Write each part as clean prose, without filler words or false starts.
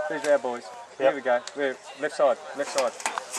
Who's there, boys? Yep. Here we go. We're left side, left side.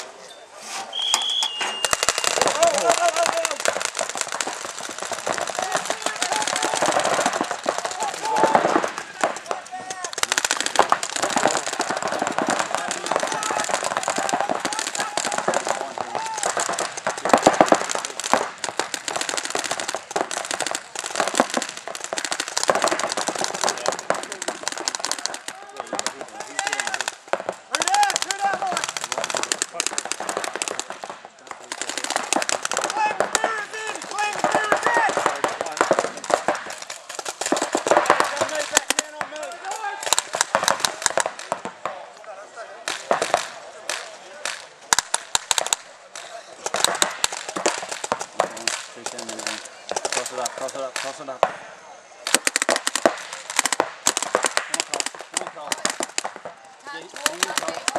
Cross it up, cross it up, cross it up. Come on, cross. Come on, cross.